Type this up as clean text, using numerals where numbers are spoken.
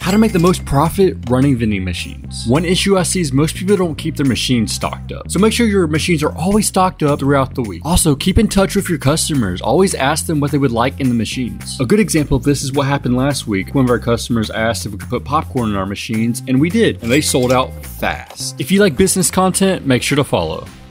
How to make the most profit running vending machines. One issue I see is most people don't keep their machines stocked up. So make sure your machines are always stocked up throughout the week. Also, keep in touch with your customers. Always ask them what they would like in the machines. A good example of this is what happened last week. One of our customers asked if we could put popcorn in our machines, and we did, and they sold out fast. If you like business content, make sure to follow.